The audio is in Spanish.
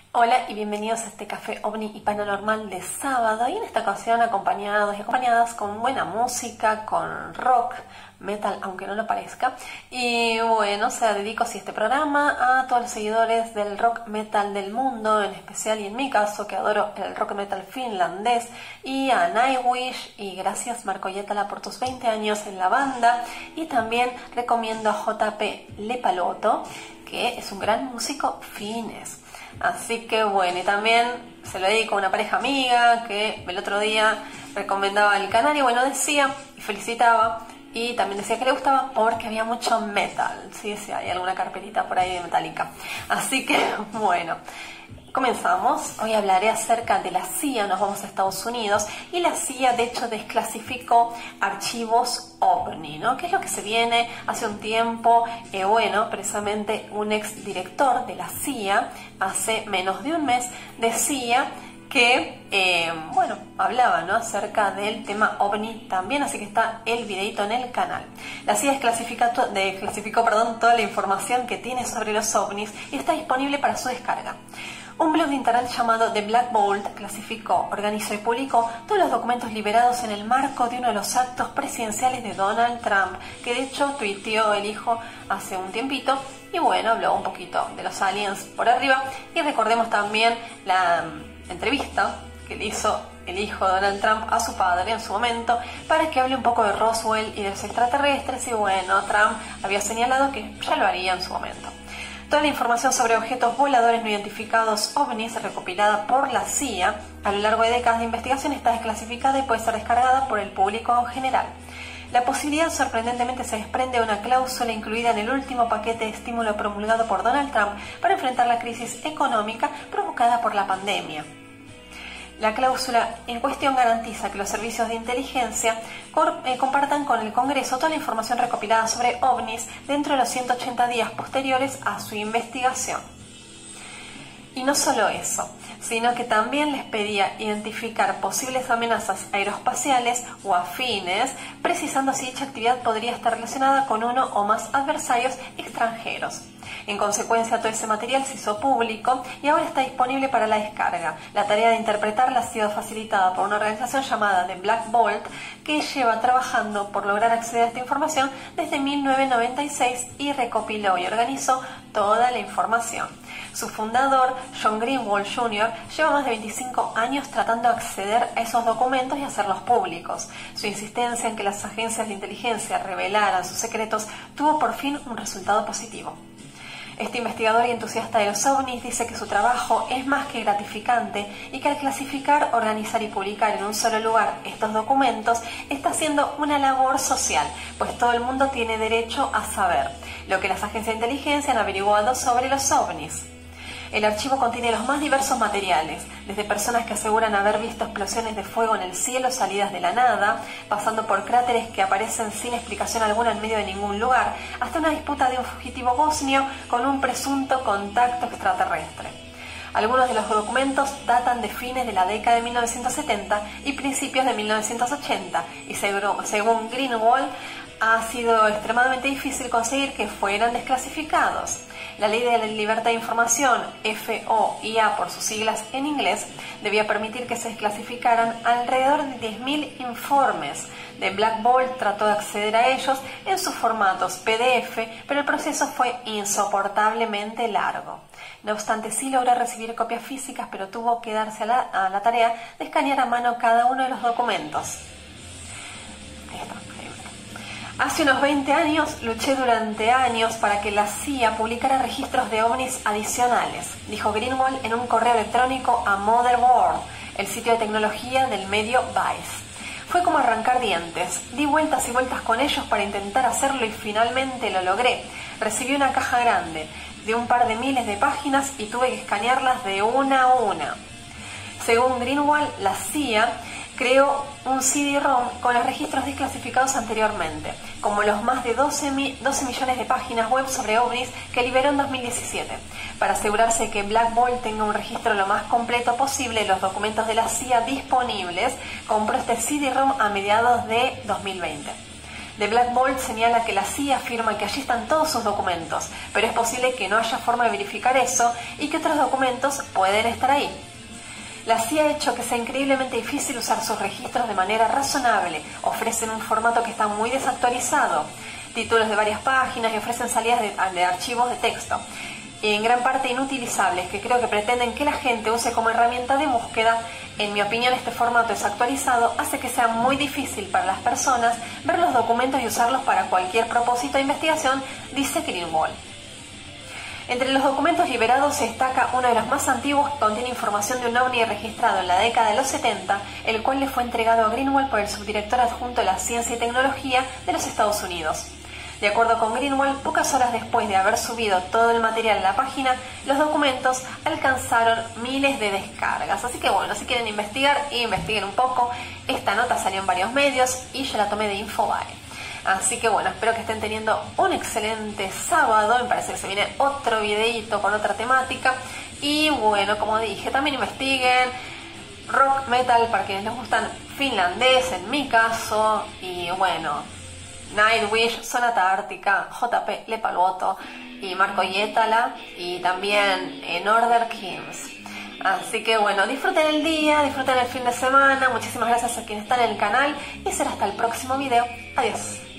Hola y bienvenidos a este café ovni y paranormal de sábado, y en esta ocasión acompañados y acompañadas con buena música, con rock, metal, aunque no lo parezca. Y bueno, dedico este programa a todos los seguidores del rock metal del mundo, en especial y en mi caso, que adoro el rock metal finlandés, y a Nightwish, y gracias Marco Hietala por tus 20 años en la banda, y también recomiendo a JP Lepaloto, que es un gran músico finés. Así que bueno, y también se lo dedico a una pareja amiga que el otro día recomendaba el canal y bueno, decía y felicitaba y también decía que le gustaba porque había mucho metal. Sí, hay alguna carpetita por ahí de Metallica. Así que bueno, comenzamos. Hoy hablaré acerca de la CIA. Nos vamos a Estados Unidos y la CIA de hecho desclasificó archivos OVNI, ¿no? ¿Qué es lo que se viene? Hace un tiempo, precisamente un ex director de la CIA, hace menos de un mes, decía que, hablaba, ¿no?, acerca del tema OVNI también, así que está el videito en el canal. La CIA desclasificó toda la información que tiene sobre los OVNIs y está disponible para su descarga. Un blog de internet llamado The Black Vault clasificó, organizó y publicó todos los documentos liberados en el marco de uno de los actos presidenciales de Donald Trump, que de hecho tuiteó el hijo hace un tiempito, y bueno, habló un poquito de los aliens por arriba, y recordemos también la entrevista que le hizo el hijo de Donald Trump a su padre en su momento, para que hable un poco de Roswell y de los extraterrestres, y bueno, Trump había señalado que ya lo haría en su momento. Toda la información sobre objetos voladores no identificados OVNIs recopilada por la CIA a lo largo de décadas de investigación está desclasificada y puede ser descargada por el público en general. La posibilidad sorprendentemente se desprende de una cláusula incluida en el último paquete de estímulo promulgado por Donald Trump para enfrentar la crisis económica provocada por la pandemia. La cláusula en cuestión garantiza que los servicios de inteligencia compartan con el Congreso toda la información recopilada sobre OVNIs dentro de los 180 días posteriores a su investigación. Y no solo eso, sino que también les pedía identificar posibles amenazas aeroespaciales o afines, precisando si dicha actividad podría estar relacionada con uno o más adversarios extranjeros. En consecuencia, todo ese material se hizo público y ahora está disponible para la descarga. La tarea de interpretarla ha sido facilitada por una organización llamada The Black Vault, que lleva trabajando por lograr acceder a esta información desde 1996 y recopiló y organizó toda la información. Su fundador, John Greenwald Jr., lleva más de 25 años tratando de acceder a esos documentos y hacerlos públicos. Su insistencia en que las agencias de inteligencia revelaran sus secretos tuvo por fin un resultado positivo. Este investigador y entusiasta de los OVNIs dice que su trabajo es más que gratificante y que al clasificar, organizar y publicar en un solo lugar estos documentos está haciendo una labor social, pues todo el mundo tiene derecho a saber lo que las agencias de inteligencia han averiguado sobre los OVNIs. El archivo contiene los más diversos materiales, desde personas que aseguran haber visto explosiones de fuego en el cielo salidas de la nada, pasando por cráteres que aparecen sin explicación alguna en medio de ningún lugar, hasta una disputa de un fugitivo bosnio con un presunto contacto extraterrestre. Algunos de los documentos datan de fines de la década de 1970 y principios de 1980, y según Greenwald, ha sido extremadamente difícil conseguir que fueran desclasificados. La Ley de la Libertad de Información, FOIA por sus siglas en inglés, debía permitir que se desclasificaran alrededor de 10.000 informes. The Black Vault trató de acceder a ellos en sus formatos PDF, pero el proceso fue insoportablemente largo. No obstante, sí logró recibir copias físicas, pero tuvo que darse a la tarea de escanear a mano cada uno de los documentos. Hace unos 20 años luché durante años para que la CIA publicara registros de OVNIs adicionales, dijo Greenwald en un correo electrónico a Modern World, el sitio de tecnología del medio Vice. Fue como arrancar dientes. Di vueltas y vueltas con ellos para intentar hacerlo y finalmente lo logré. Recibí una caja grande de un par de miles de páginas y tuve que escanearlas de una a una. Según Greenwald, la CIA creó un CD-ROM con los registros desclasificados anteriormente, como los más de 12 millones de páginas web sobre OVNIs que liberó en 2017. Para asegurarse de que Black Vault tenga un registro lo más completo posible de los documentos de la CIA disponibles, compró este CD-ROM a mediados de 2020. The Black Bolt señala que la CIA afirma que allí están todos sus documentos, pero es posible que no haya forma de verificar eso y que otros documentos pueden estar ahí. La CIA ha hecho que sea increíblemente difícil usar sus registros de manera razonable, ofrecen un formato que está muy desactualizado, títulos de varias páginas y ofrecen salidas de archivos de texto, y en gran parte inutilizables, que creo que pretenden que la gente use como herramienta de búsqueda. En mi opinión, este formato desactualizado hace que sea muy difícil para las personas ver los documentos y usarlos para cualquier propósito de investigación, dice Greenwald. Entre los documentos liberados se destaca uno de los más antiguos que contiene información de un ovni registrado en la década de los 70, el cual le fue entregado a Greenwald por el subdirector adjunto de la Ciencia y Tecnología de los Estados Unidos. De acuerdo con Greenwald, pocas horas después de haber subido todo el material a la página, los documentos alcanzaron miles de descargas. Así que bueno, si quieren investigar, investiguen un poco. Esta nota salió en varios medios y yo la tomé de Infobae. Así que bueno, espero que estén teniendo un excelente sábado. Me parece que se viene otro videíto con otra temática. Y bueno, como dije, también investiguen rock, metal, para quienes les gustan finlandés, en mi caso. Y bueno, Nightwish, Sonata Ártica, JP Lepalvoto y Marco Hietala, y también en Order Kings. Así que bueno, disfruten el día, disfruten el fin de semana. Muchísimas gracias a quienes están en el canal y será hasta el próximo video. Adiós.